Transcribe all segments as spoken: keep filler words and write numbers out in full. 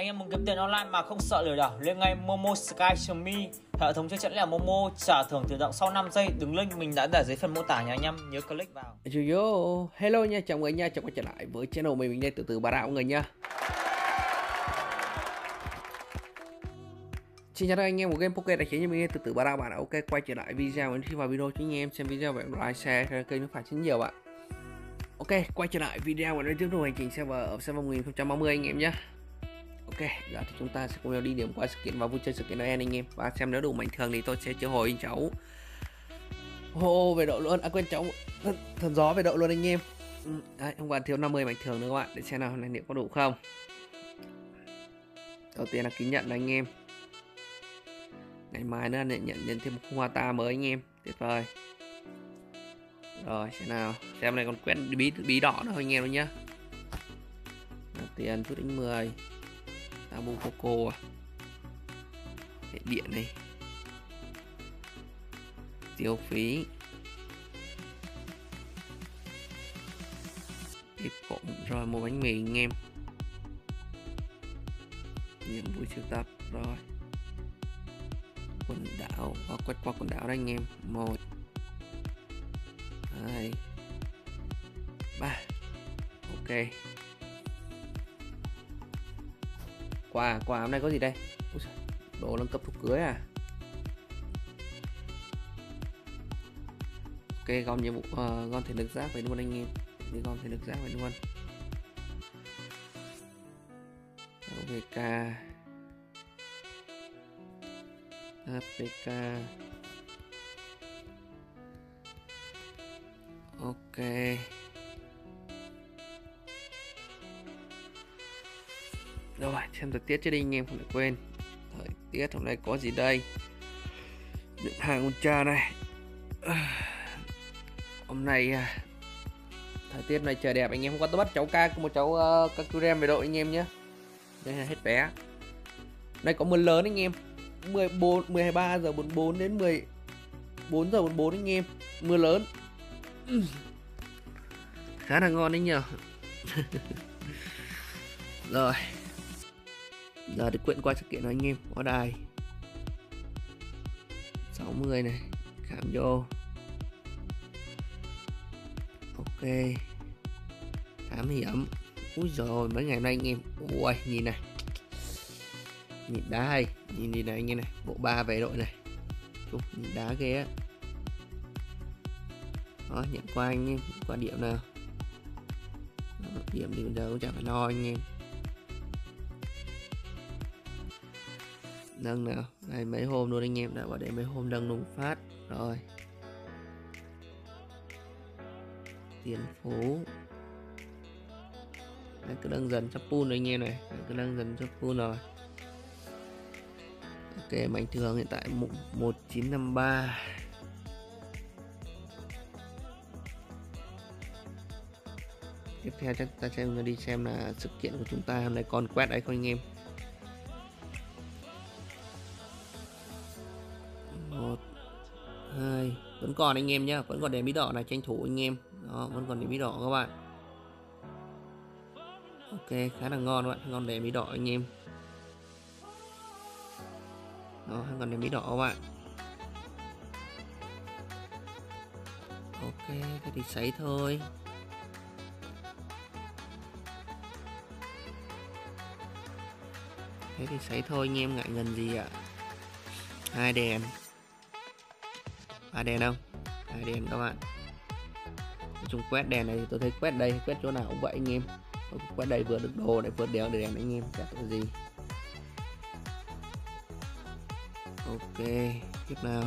Anh em muốn kiếm tiền online mà không sợ lừa đảo, lên ngay Momo Sky Me, hệ thống chơi chẵn lẻ Momo, trả thưởng tự động sau năm giây. Đường link mình đã để dưới phần mô tả nha anh em, nhớ click vào. Yo, hello nha, chào mọi người nha, chào quay trở lại với channel mình, mình đây từ từ bà đạo mọi người nha. Xin chào anh em của game Poker tài chính như mình từ từ bà đạo bạn. Ok, quay trở lại video. Khi vào video cho anh em xem video về like share kênh nó phải chính nhiều ạ. Ok, quay trở lại video và đây tiếp tục hành trình server ở server một nghìn không trăm ba mươi anh em nhé. Ok, giờ thì chúng ta sẽ cùng nhau đi điểm qua sự kiện và vui chơi sự kiện Noel anh em, và xem nếu đủ mạnh thường thì tôi sẽ triệu hồi anh cháu Hô về độ luôn, à quên cháu thần, thần gió về độ luôn anh em. Ừ, đấy, không còn thiếu năm mươi mạnh thường nữa các bạn, để xem nào này liệu có đủ không. Đầu tiên là ký nhận là anh em, ngày mai nữa nhận nhận, nhận thêm một khung hoa ta mới anh em, tuyệt vời. Rồi xem nào, xem này còn quét bí bí đỏ nữa thôi anh em luôn nhá. Đầu tiền chút đánh mười Tabu Coco, hệ điện này, tiêu phí tiếp cộng, rồi một bánh mì anh em, nhiệm vụ sưu tập, rồi quần đảo và quét qua quần đảo đó anh em, một hai ba. Ok, quà quà hôm nay có gì đây? Đồ nâng cấp thuốc cưới à? Ok, gom nhiệm vụ uh, gom thể lực giáp về luôn anh em, đi gom thể lực giáp về luôn. vê ca ép pê ca. Ok, rồi xem thời tiết chứ đi anh em, không được quên thời tiết hôm nay có gì đây. Nhận hàng ultra này, hôm nay thời tiết này trời đẹp anh em. Hôm qua tôi bắt cháu ca một cháu uh, Kakurem về đội anh em nhé, đây là hết vé. Đây có mưa lớn anh em, mười bốn mười ba giờ bốn mươi bốn đến mười bốn giờ bốn mươi bốn anh em, mưa lớn khá là ngon đấy nhờ. Rồi giờ thì quyện qua sự kiện rồi anh em, có đài sáu mươi này, khám vô. Ok, thám hiểm. Úi rồi mấy ngày nay anh em, ui nhìn này, nhìn đá hay, nhìn đi này anh em này, bộ ba về đội này. Chúc, nhìn đá ghê á. Đó, nhận qua anh em, qua điểm nào. Đó, điểm thì bây giờ cũng chẳng phải lo anh em. Nâng nào, đây mấy hôm luôn anh em, đã bảo để mấy hôm nâng luôn phát. Rồi tiền phố, đấy, cứ nâng dần sắp pool rồi anh em này, đấy, cứ nâng dần sắp pool rồi. Ok, mạnh thường hiện tại một chín năm ba. Tiếp theo chắc ta xem đi xem là sự kiện của chúng ta hôm nay còn quét đấy không anh em. Một hai, vẫn còn anh em nhá, vẫn còn đèn bí đỏ này, tranh thủ anh em. Đó, vẫn còn đèn bí đỏ các bạn. Ok, khá là ngon các bạn, ngon đèn bí đỏ anh em. Đó, còn đèn bí đỏ các bạn. Ok, thế thì sấy thôi. Thế thì sấy thôi anh em, ngại ngần gì ạ. Hai đèn, ba đèn không? Hai đèn các bạn. Nói chung quét đèn này tôi thấy quét đây, quét chỗ nào cũng vậy anh em. Quét đây vừa được đồ này, vừa đèo được đèn anh em, chả có gì. Ok, tiếp nào.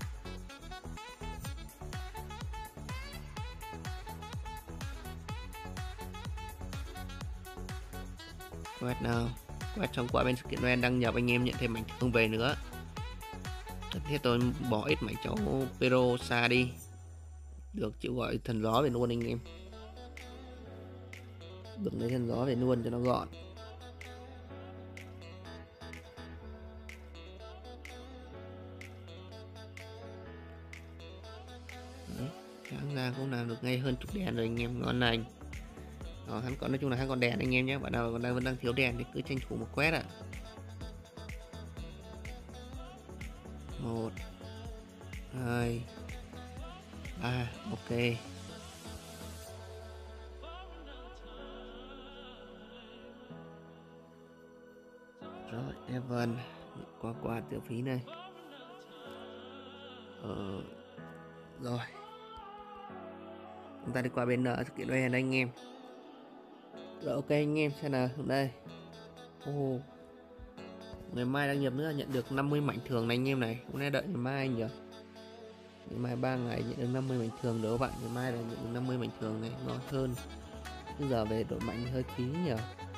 Quét nào. Quét xong qua bên sự kiện Noel đăng nhập anh em, nhận thêm mảnh thương về nữa. Thế tôi bỏ ít mảnh cháu Pero xa đi, được chịu gọi thần gió về luôn anh em. Đừng lấy thần gió về luôn cho nó gọn. Đấy, sáng ra cũng làm được ngay hơn chục đèn rồi anh em, ngon lành. Đó, hắn còn nói chung là hắn còn đèn anh em nhé, bạn nào còn đang vẫn đang thiếu đèn thì cứ tranh thủ một quét ạ. Một, hai, ba, ok. Rồi, Evan qua qua tiêu phí này. Ờ, rồi chúng ta đi qua bên uh, sự kiện đây anh em. Rồi ok anh em, xem nào đây. Oh, ngày mai đăng nhập nữa nhận được năm mươi mảnh thường này anh em này. Hôm nay đợi ngày mai nhỉ. Ngày mai ba ngày nhận được năm mươi mảnh thường nữa các bạn. Ngày mai là nhận được năm mươi mảnh thường này, ngon hơn. Bây giờ về đội mạnh hơi phí nhỉ.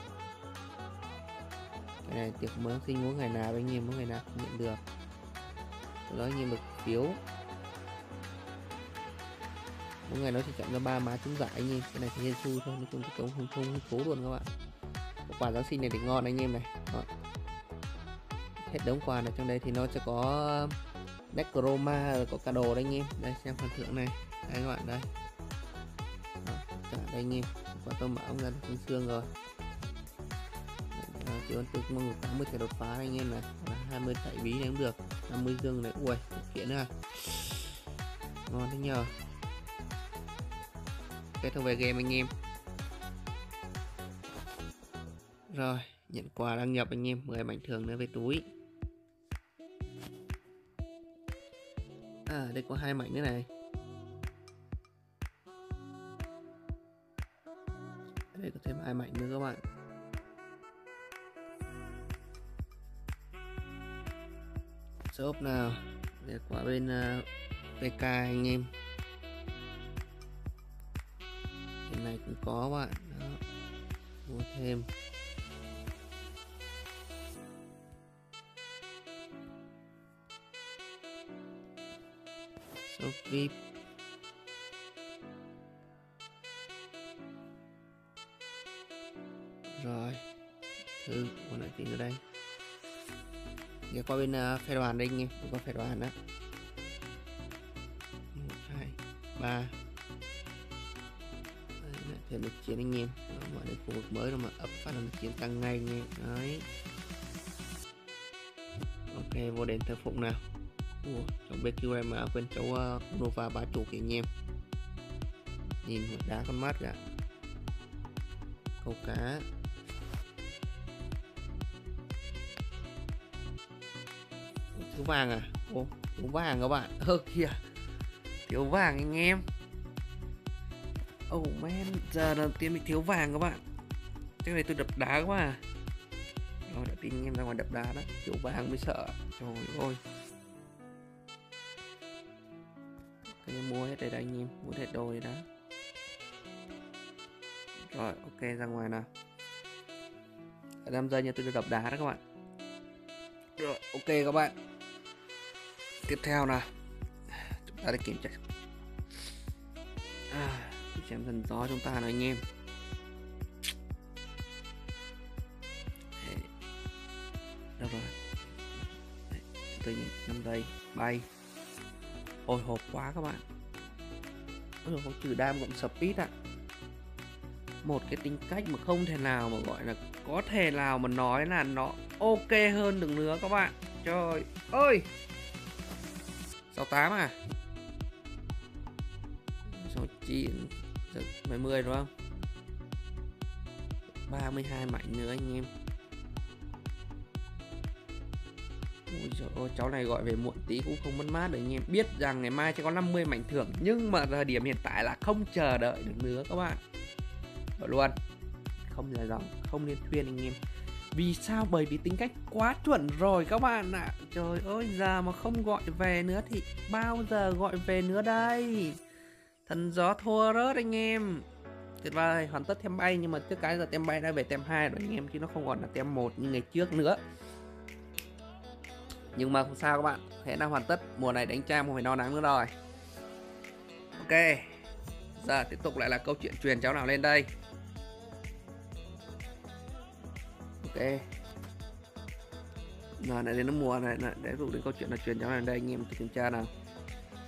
Cái này tiệc mới sinh mỗi ngày nào anh em, mỗi ngày nào cũng nhận được. Từ đó anh em được phiếu. Mỗi ngày nó chỉ chọn ra ba má trúng giải anh em. Cái này thì hên xui thôi, nói chung thì cũng không không cố luôn các bạn. Quà Giáng sinh này thì ngon anh em này. Đó. Hết đống quà này trong đây thì nó sẽ có Necroma rồi có cả đồ đấy anh em. Đây xem phần thưởng này. Đây các bạn đây. Đó, cả đây anh em. Quả tôm mỡ ra được xương rồi. Chỉ còn từ mong tám mươi cái đột phá anh em này, hai mươi tẩy bí này cũng được, năm mươi dương này. Ui kiện nữa à. Ngon thế nhờ. Kết thúc về game anh em. Rồi nhận quà đăng nhập anh em, mười mảnh thường nữa về túi. À đây có hai mảnh nữa này. Đây có thêm hai mảnh nữa các bạn. Shop nào để qua bên uh, pê ca anh em. Cái này cũng có bạn. Đó. Mua thêm. Shop vê i pê. Rồi thứ còn lại gì nữa đây. Để qua bên uh, phe đoàn đây anh em, qua phe đoàn đó. Một, hai, ba. Thêm một chiến anh em. Mọi đến khu vực mới rồi mà ấp phát là một chiến tăng ngay anh em. Đấy. Ok, vô đến thờ phụng nào. Ủa, cháu bê quy em à, quên cháu uh, Nova bá chủ kìa anh em. Nhìn một đá con mắt cả. Câu cá. Thiếu vàng à? Ô, thiếu vàng các bạn. Ơ kìa. Thiếu vàng anh em. Oh man, giờ đầu tiên bị thiếu vàng các bạn. Cái này tôi đập đá quá à. Rồi đã tin anh em ra ngoài đập đá đó. Thiếu vàng mới sợ. Trời ơi. Cái mua hết đây đó anh em. Mua hết đồ đây đó. Rồi ok ra ngoài nào. Ở năm giây nha, tôi đập đá đó các bạn. Rồi ok các bạn. Tiếp theo nào, chúng ta đã kiểm tra à, xem dần gió chúng ta nào anh em. Đấy. Đâu rồi. Đấy. Tôi nhìn năm giây bay. Hồi hộp quá các bạn. Ôi không trừ đam cộng speed ạ. À. Một cái tính cách mà không thể nào mà gọi là có thể nào mà nói là nó ok hơn được nữa các bạn. Trời ơi. sáu tám à. sáu chín bảy mươi đúng không? ba mươi hai mảnh nữa anh em. Ôi trời ơi, cháu này gọi về muộn tí cũng không mất mát được anh em. Biết rằng ngày mai sẽ có năm mươi mảnh thưởng, nhưng mà thời điểm hiện tại là không chờ đợi được nữa các bạn. Gọi luôn. Không là dòng, không nên khuyên anh em. Vì sao? Bởi vì tính cách quá chuẩn rồi các bạn ạ. À. Trời ơi, giờ mà không gọi về nữa thì bao giờ gọi về nữa đây. Thần gió thua rớt anh em. Tuyệt vời, hoàn tất tem bay. Nhưng mà trước cái giờ tem bay đã về tem hai rồi anh em. Chứ nó không còn là tem một như ngày trước nữa. Nhưng mà không sao các bạn. Thế là hoàn tất. Mùa này đánh trang không phải no nắng nữa rồi. Ok. Giờ tiếp tục lại là câu chuyện truyền cháu nào lên đây. Ok. Rồi lại đến nó mùa này, lại để dụ đến câu chuyện là truyền cháu này đây anh em kiểm tra nào.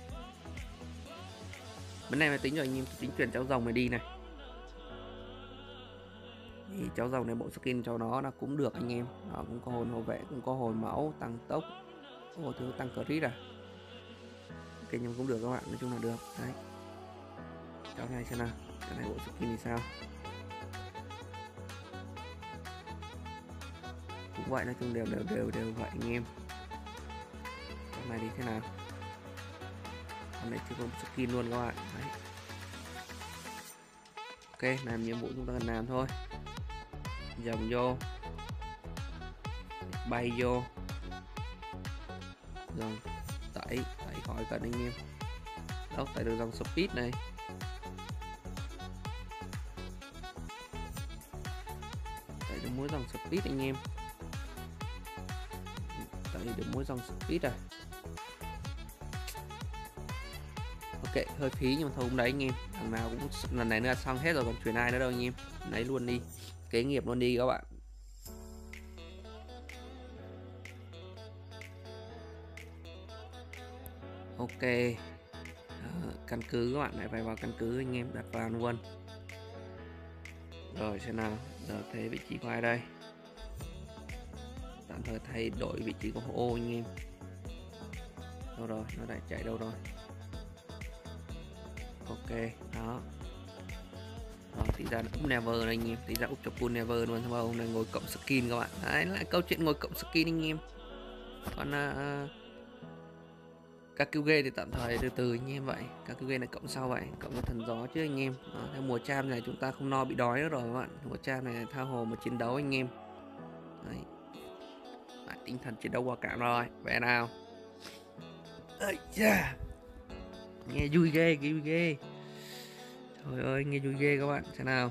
Bên này máy tính rồi anh em tính truyền cháu rồng này đi này. cháu rồng này bộ skin cho nó là cũng được anh em. Nó cũng có hồn hộ vệ, cũng có hồn máu, tăng tốc, ô thứ tăng crit à. Ok nhưng cũng được các bạn, nói chung là được. Đấy. Cháu này xem nào, cháu này bộ skin thì sao? Cũng vậy, nói chung đều đều đều đều vậy anh em. Cháu này thì thế nào? Cháu này chưa có skin luôn các bạn. Đấy. Ok, làm nhiệm vụ chúng ta cần làm thôi. Dòng vô, bay vô, dòng tẩy tẩy khỏi cần anh em. Đâu tẩy được dòng speed này. Tẩy được mỗi dòng speed anh em. Tẩy được mỗi dòng speed à. Ok, hơi phí nhưng mà thôi cũng đấy anh em. Thằng nào cũng lần này nữa là xong hết rồi, còn chuyển ai nữa đâu anh em. Lấy luôn đi, kế nghiệp luôn đi các bạn. Ok, à, căn cứ các bạn lại phải vào căn cứ anh em, đặt vào luôn. Rồi xem nào, giờ thấy vị trí của ai đây? Tạm thời thay đổi vị trí của ô anh em. Đâu rồi, nó lại chạy đâu rồi? Ok, đó. Rồi, tí ra úp never này anh em, tí ra úp cho full never luôn, thôi hôm nay ngồi cộng skin các bạn. Đấy, lại câu chuyện ngồi cộng skin anh em. Còn uh, các cứu ghê thì tạm thời từ từ anh em vậy. Các cứu ghê này cộng sau vậy, cộng với thần gió chứ anh em. Đó, theo mùa cham này chúng ta không no bị đói nữa rồi các bạn. Mùa cham này tha hồ mà chiến đấu anh em. Đấy. Lại tinh thần chiến đấu qua cảm rồi, về nào. Ây da. Nghe vui ghê, vui ghê. Trời ơi, nghe vui ghê các bạn, xem nào.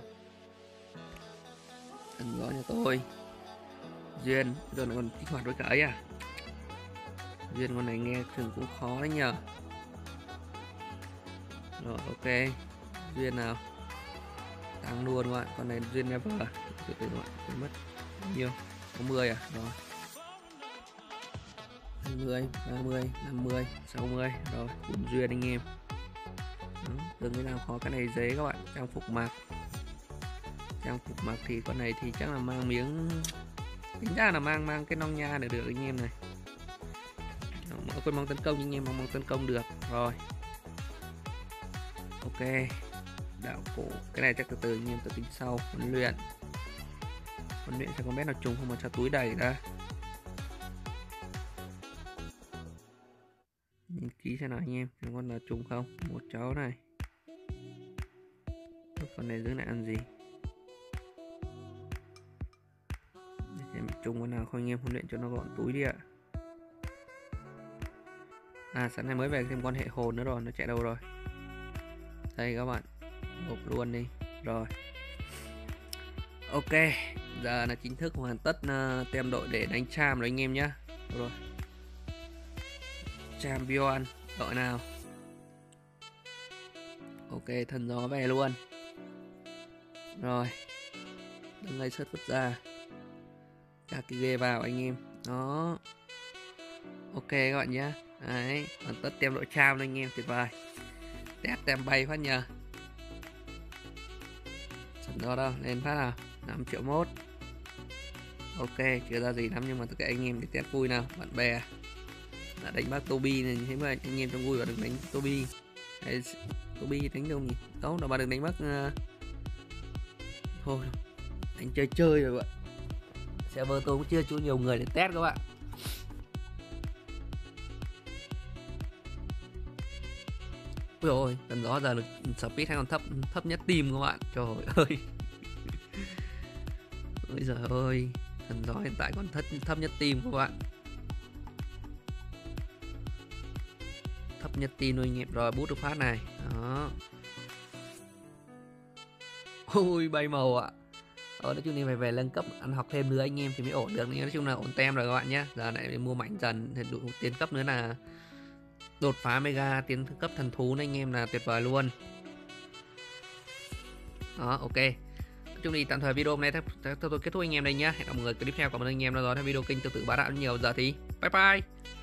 Thần gió nhà tôi. Duyên, giờ này còn kích hoạt với cả ấy à. Duyên con này nghe thường cũng khó đấy nhờ. Rồi ok, Duyên nào. Tăng luôn các bạn, con này Duyên never. Từ từ các bạn, mất bao nhiêu? Có mười à? Rồi hai mươi, ba mươi, năm mươi, sáu mươi. Rồi, bốn Duyên anh em. Đừng cái nào khó, cái này dễ các bạn. Trang phục mặc. Trang phục mặc thì con này thì chắc là mang miếng, tính ra là mang mang cái nong nha để được anh em này. Mọi quân mong tấn công anh em, mong mong tấn công được. Rồi ok, đạo cổ cái này chắc từ từ anh em tự tính sau. Huấn luyện, huấn luyện xem con bé nào trùng không mà cho túi đầy ra. Nhìn kỹ xem nào anh em, xem con nào trùng không. Một cháu này, con này dưới này ăn gì để xem trùng con nào không anh em. Huấn luyện cho nó gọn túi đi ạ. À sáng nay mới về thêm con hệ hồn nữa rồi, nó chạy đâu rồi? Đây các bạn, hộp luôn đi. Rồi ok, giờ là chính thức hoàn tất uh, tem đội để đánh cham rồi anh em nhé. Rồi champion đội nào. Ok, thần gió về luôn. Rồi đừng ngay sớt vứt ra, các cái ghê vào anh em. Đó ok các bạn nhé. Đấy, hoàn tất tem đội cham anh em, tuyệt vời. Test tem bay phát nhờ. Sẵn đó đâu, lên phát nào. Năm triệu mốt. Ok, chưa ra gì lắm nhưng mà tất cả anh em để test vui nào. Bạn bè đã đánh bác Toby này, thế mà anh em trong vui và đừng đánh Toby. Hay Toby đánh đâu nhỉ? Đâu, đâu mà đừng đánh bác uh... thôi, đánh chơi chơi rồi bạn. Server tôi cũng chưa chú nhiều người để test các bạn. Ôi ôi, tần gió giờ lực speed hay còn thấp thấp nhất team các bạn. Trời ơi. Ôi giời ơi, thần gió hiện tại còn thấp thấp nhất team các bạn. Thấp nhất team thôi anh em. Rồi bút được phát này. Đó. Ôi bay màu ạ. Ờ, nói chung là phải về nâng cấp ăn học thêm nữa anh em thì mới ổn được. Nói chung là ổn tem rồi các bạn nhé. Giờ lại mua mạnh dần thì đủ tiến cấp nữa là đột phá mega tiến cấp thần thú này anh em, là tuyệt vời luôn. Đó ok. Nói chung thì tạm thời video hôm nay tôi kết thúc anh em đây nhá. Hẹn gặp mọi người clip theo. Cảm ơn anh em đã dõi theo video kênh Tự Tử Bá Đạo nhiều. Giờ thì bye bye.